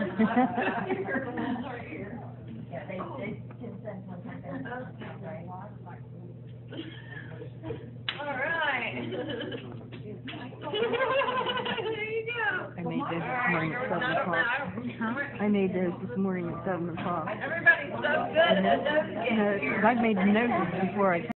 All right. I made those this morning at 7 o'clock. I made those this morning at 7 o'clock. Everybody's so good at those. I've made noses before I